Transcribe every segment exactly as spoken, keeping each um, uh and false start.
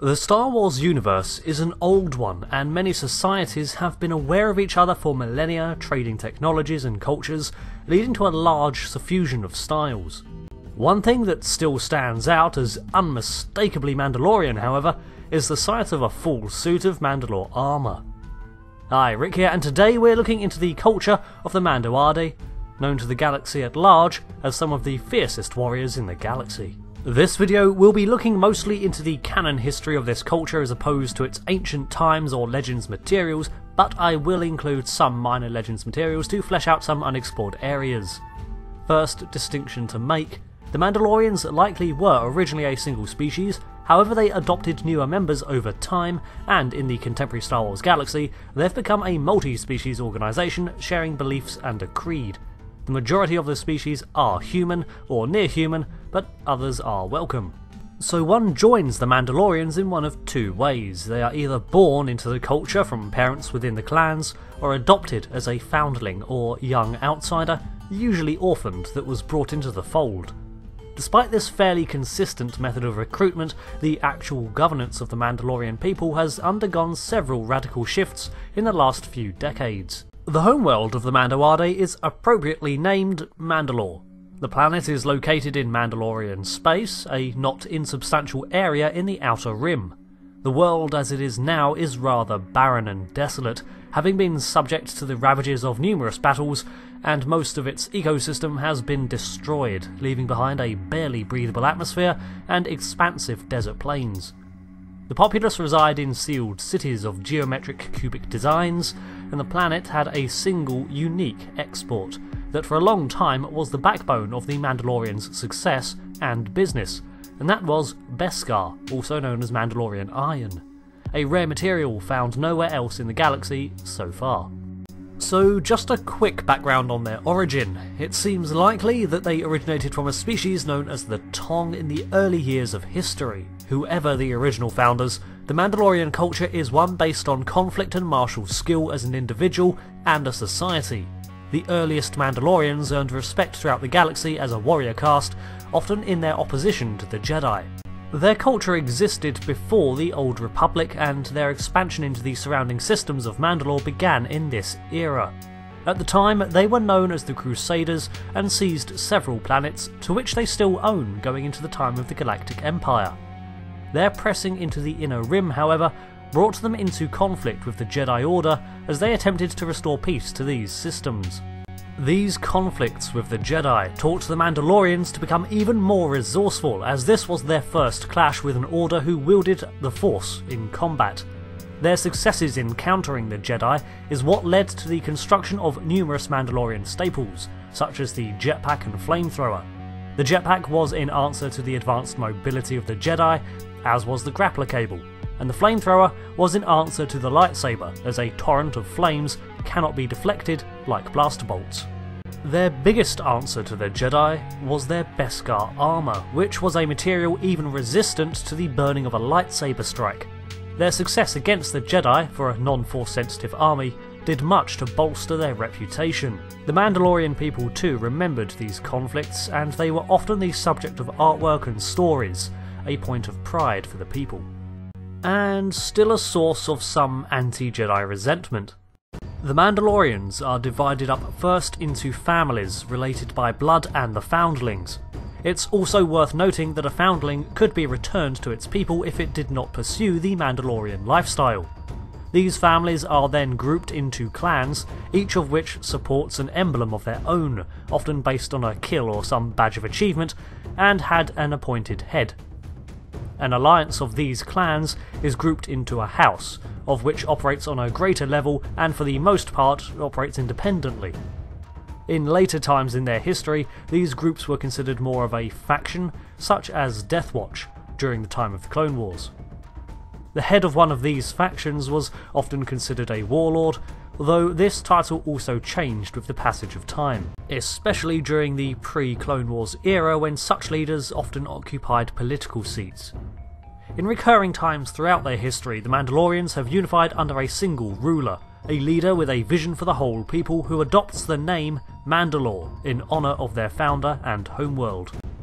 The Star Wars universe is an old one, and many societies have been aware of each other for millennia, trading technologies and cultures, leading to a large suffusion of styles. One thing that still stands out as unmistakably Mandalorian, however, is the sight of a full suit of mand'alor armour. Hi, Rick here, and today we're looking into the culture of the Mandalorians, known to the galaxy at large as some of the fiercest warriors in the galaxy. This video will be looking mostly into the canon history of this culture as opposed to its ancient times or legends materials, but I will include some minor legends materials to flesh out some unexplored areas. First distinction to make: the Mandalorians likely were originally a single species, however they adopted newer members over time, and in the contemporary Star Wars galaxy, they've become a multi-species organisation sharing beliefs and a creed. The majority of the species are human or near human, but others are welcome. So one joins the Mandalorians in one of two ways. They are either born into the culture from parents within the clans, or adopted as a foundling or young outsider, usually orphaned, that was brought into the fold. Despite this fairly consistent method of recruitment, the actual governance of the Mandalorian people has undergone several radical shifts in the last few decades. The homeworld of the Mandalorians is appropriately named Mandalore. The planet is located in Mandalorian space, a not insubstantial area in the Outer Rim. The world as it is now is rather barren and desolate, having been subject to the ravages of numerous battles, and most of its ecosystem has been destroyed, leaving behind a barely breathable atmosphere and expansive desert plains. The populace reside in sealed cities of geometric cubic designs, and the planet had a single, unique export that for a long time was the backbone of the Mandalorians' success and business, and that was Beskar, also known as Mandalorian iron, a rare material found nowhere else in the galaxy so far. So just a quick background on their origin. It seems likely that they originated from a species known as the Tong in the early years of history. Whoever the original founders, the Mandalorian culture is one based on conflict and martial skill as an individual and a society. The earliest Mandalorians earned respect throughout the galaxy as a warrior caste, often in their opposition to the Jedi. Their culture existed before the Old Republic, and their expansion into the surrounding systems of Mandalore began in this era. At the time, they were known as the Crusaders and seized several planets, to which they still own going into the time of the Galactic Empire. Their pressing into the Inner Rim, however, brought them into conflict with the Jedi Order as they attempted to restore peace to these systems. These conflicts with the Jedi taught the Mandalorians to become even more resourceful, as this was their first clash with an Order who wielded the Force in combat. Their successes in countering the Jedi is what led to the construction of numerous Mandalorian staples, such as the jetpack and flamethrower. The jetpack was in answer to the advanced mobility of the Jedi, as was the grappler cable, and the flamethrower was in answer to the lightsaber, as a torrent of flames cannot be deflected like blaster bolts. Their biggest answer to the Jedi was their Beskar armour, which was a material even resistant to the burning of a lightsaber strike. Their success against the Jedi, for a non-force sensitive army, did much to bolster their reputation. The Mandalorian people too remembered these conflicts, and they were often the subject of artwork and stories, a point of pride for the people. And still a source of some anti-Jedi resentment. The Mandalorians are divided up first into families related by blood and the foundlings. It's also worth noting that a foundling could be returned to its people if it did not pursue the Mandalorian lifestyle. These families are then grouped into clans, each of which supports an emblem of their own, often based on a kill or some badge of achievement, and had an appointed head. An alliance of these clans is grouped into a house, of which operates on a greater level and for the most part operates independently. In later times in their history, these groups were considered more of a faction, such as Death Watch, during the time of the Clone Wars. The head of one of these factions was often considered a warlord, though this title also changed with the passage of time, especially during the pre-Clone Wars era when such leaders often occupied political seats. In recurring times throughout their history, the Mandalorians have unified under a single ruler, a leader with a vision for the whole people who adopts the name Mandalore in honour of their founder and homeworld.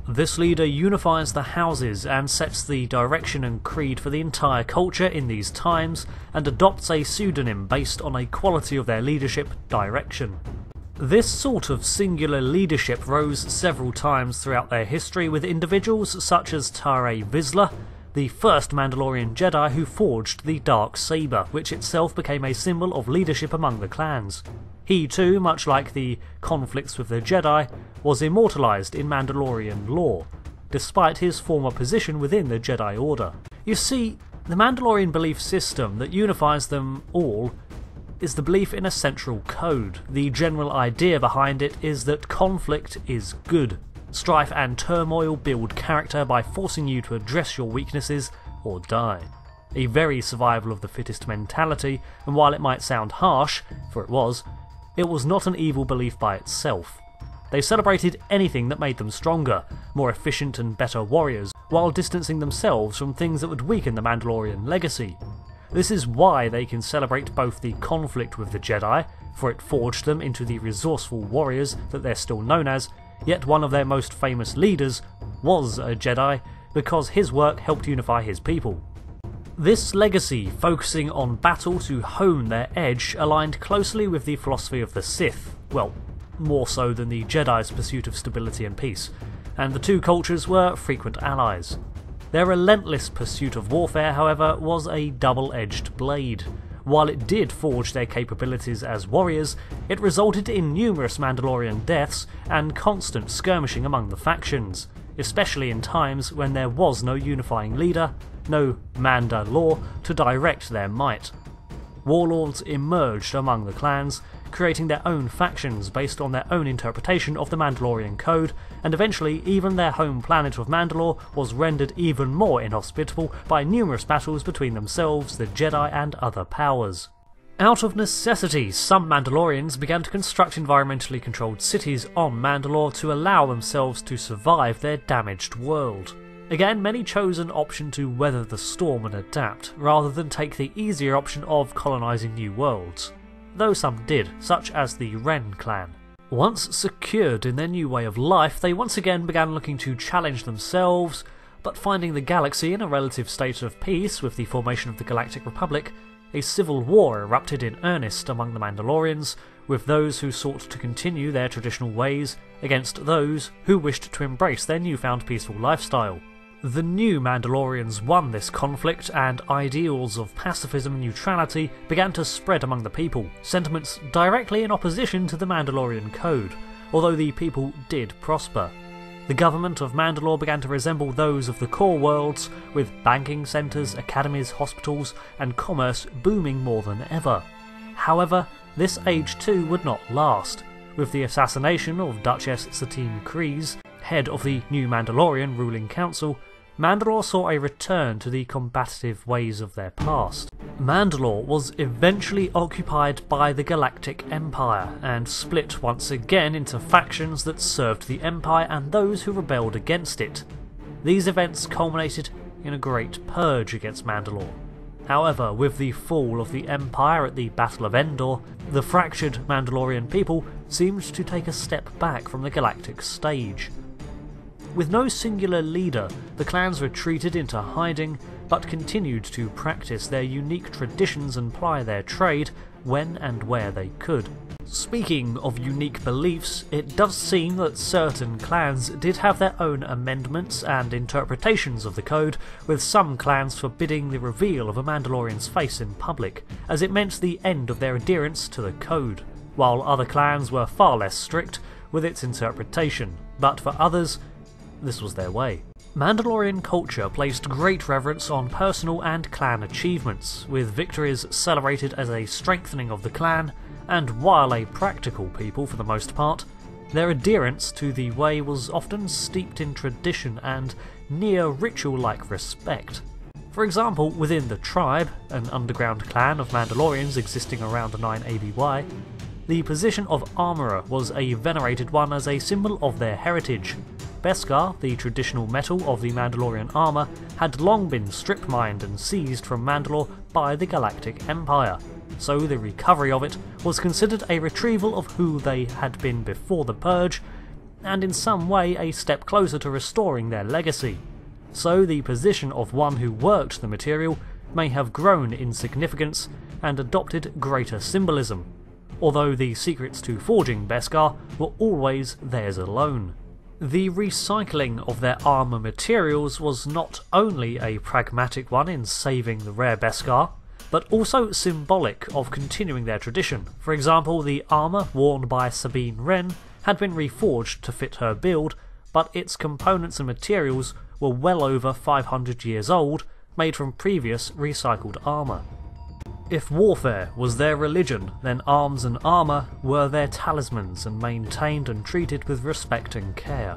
This leader unifies the houses and sets the direction and creed for the entire culture in these times, and adopts a pseudonym based on a quality of their leadership direction. This sort of singular leadership rose several times throughout their history, with individuals such as Tare Vizsla, the first Mandalorian Jedi who forged the Dark Saber, which itself became a symbol of leadership among the clans. He too, much like the conflicts with the Jedi, was immortalised in Mandalorian lore, despite his former position within the Jedi Order. You see, the Mandalorian belief system that unifies them all is the belief in a central code. The general idea behind it is that conflict is good. Strife and turmoil build character by forcing you to address your weaknesses or die. A very survival of the fittest mentality, and while it might sound harsh, for it was, it was not an evil belief by itself. They celebrated anything that made them stronger, more efficient and better warriors, while distancing themselves from things that would weaken the Mandalorian legacy. This is why they can celebrate both the conflict with the Jedi, for it forged them into the resourceful warriors that they're still known as, yet one of their most famous leaders was a Jedi because his work helped unify his people. This legacy, focusing on battle to hone their edge, aligned closely with the philosophy of the Sith, well, more so than the Jedi's pursuit of stability and peace, and the two cultures were frequent allies. Their relentless pursuit of warfare, however, was a double-edged blade. While it did forge their capabilities as warriors, it resulted in numerous Mandalorian deaths and constant skirmishing among the factions, especially in times when there was no unifying leader, no mand'alor to direct their might. Warlords emerged among the clans, creating their own factions based on their own interpretation of the Mandalorian code, and eventually even their home planet of Mandalore was rendered even more inhospitable by numerous battles between themselves, the Jedi and other powers. Out of necessity, some Mandalorians began to construct environmentally controlled cities on Mandalore to allow themselves to survive their damaged world. Again, many chose an option to weather the storm and adapt, rather than take the easier option of colonising new worlds, though some did, such as the Ren clan. Once secured in their new way of life, they once again began looking to challenge themselves, but finding the galaxy in a relative state of peace with the formation of the Galactic Republic, a civil war erupted in earnest among the Mandalorians, with those who sought to continue their traditional ways against those who wished to embrace their newfound peaceful lifestyle. The new Mandalorians won this conflict, and ideals of pacifism and neutrality began to spread among the people, sentiments directly in opposition to the Mandalorian code, although the people did prosper. The government of Mandalore began to resemble those of the core worlds, with banking centres, academies, hospitals, and commerce booming more than ever. However, this age too would not last. With the assassination of Duchess Satine Kryze, head of the new Mandalorian ruling council, Mandalore saw a return to the combative ways of their past. Mandalore was eventually occupied by the Galactic Empire, and split once again into factions that served the Empire and those who rebelled against it. These events culminated in a great purge against Mandalore. However, with the fall of the Empire at the Battle of Endor, the fractured Mandalorian people seemed to take a step back from the galactic stage. With no singular leader, the clans retreated into hiding, but continued to practice their unique traditions and ply their trade when and where they could. Speaking of unique beliefs, it does seem that certain clans did have their own amendments and interpretations of the code, with some clans forbidding the reveal of a Mandalorian's face in public, as it meant the end of their adherence to the code, while other clans were far less strict with its interpretation, but for others, this was their way. Mandalorian culture placed great reverence on personal and clan achievements, with victories celebrated as a strengthening of the clan, and while a practical people for the most part, their adherence to the way was often steeped in tradition and near ritual-like respect. For example, within the Tribe, an underground clan of Mandalorians existing around nine A B Y, the position of Armourer was a venerated one as a symbol of their heritage. Beskar, the traditional metal of the Mandalorian armour, had long been strip-mined and seized from Mandalore by the Galactic Empire, so the recovery of it was considered a retrieval of who they had been before the Purge, and in some way a step closer to restoring their legacy. So the position of one who worked the material may have grown in significance and adopted greater symbolism, although the secrets to forging Beskar were always theirs alone. The recycling of their armour materials was not only a pragmatic one in saving the rare Beskar, but also symbolic of continuing their tradition. For example, the armour worn by Sabine Wren had been reforged to fit her build, but its components and materials were well over five hundred years old, made from previous recycled armour. If warfare was their religion, then arms and armour were their talismans and maintained and treated with respect and care.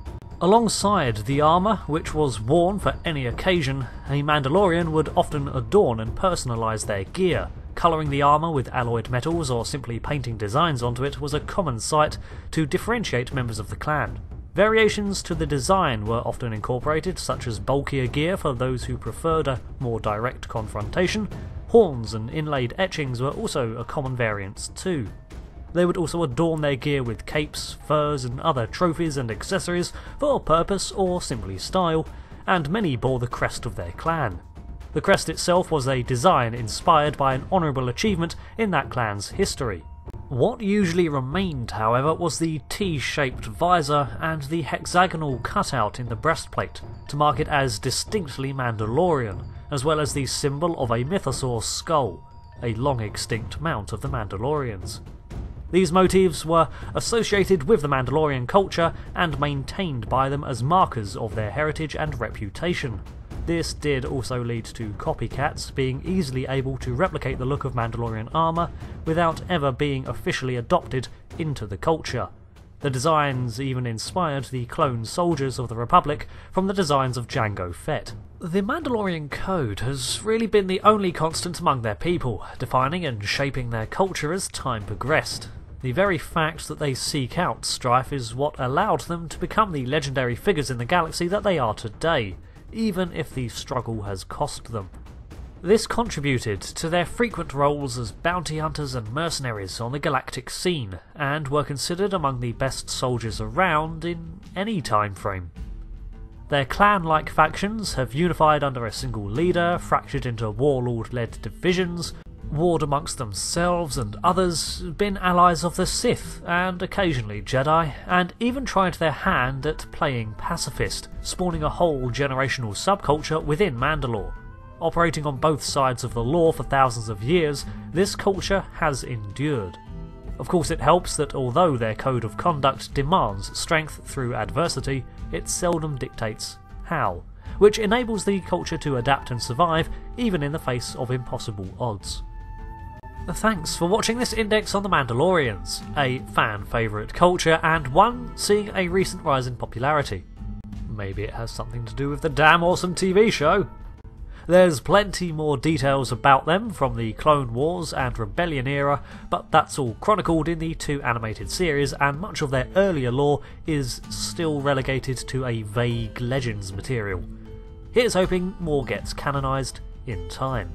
Alongside the armour, which was worn for any occasion, a Mandalorian would often adorn and personalise their gear. Colouring the armour with alloyed metals or simply painting designs onto it was a common sight to differentiate members of the clan. Variations to the design were often incorporated, such as bulkier gear for those who preferred a more direct confrontation. Horns and inlaid etchings were also a common variance too. They would also adorn their gear with capes, furs and other trophies and accessories for purpose or simply style, and many bore the crest of their clan. The crest itself was a design inspired by an honourable achievement in that clan's history. What usually remained, however, was the T-shaped visor and the hexagonal cutout in the breastplate, to mark it as distinctly Mandalorian, as well as the symbol of a mythosaur skull, a long-extinct mount of the Mandalorians. These motifs were associated with the Mandalorian culture and maintained by them as markers of their heritage and reputation. This did also lead to copycats being easily able to replicate the look of Mandalorian armour without ever being officially adopted into the culture. The designs even inspired the clone soldiers of the Republic from the designs of Jango Fett. The Mandalorian code has really been the only constant among their people, defining and shaping their culture as time progressed. The very fact that they seek out strife is what allowed them to become the legendary figures in the galaxy that they are today, even if the struggle has cost them. This contributed to their frequent roles as bounty hunters and mercenaries on the galactic scene, and were considered among the best soldiers around in any time frame. Their clan-like factions have unified under a single leader, fractured into warlord-led divisions, warred amongst themselves and others, been allies of the Sith and occasionally Jedi, and even tried their hand at playing pacifist, spawning a whole generational subculture within Mandalore. Operating on both sides of the law for thousands of years, this culture has endured. Of course, it helps that although their code of conduct demands strength through adversity, it seldom dictates how, which enables the culture to adapt and survive even in the face of impossible odds. Thanks for watching this index on the Mandalorians, a fan favourite culture and one seeing a recent rise in popularity. Maybe it has something to do with the damn awesome T V show. There's plenty more details about them from the Clone Wars and Rebellion era, but that's all chronicled in the two animated series, and much of their earlier lore is still relegated to a vague Legends material. Here's hoping more gets canonised in time.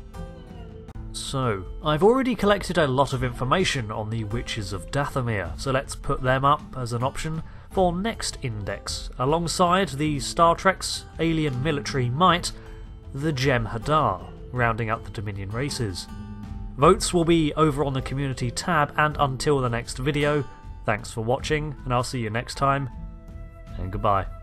So, I've already collected a lot of information on the Witches of Dathomir, so let's put them up as an option for next index, alongside the Star Trek's alien military might, the Jem'Hadar, rounding out the Dominion races. Votes will be over on the community tab, and until the next video, thanks for watching, and I'll see you next time, and goodbye.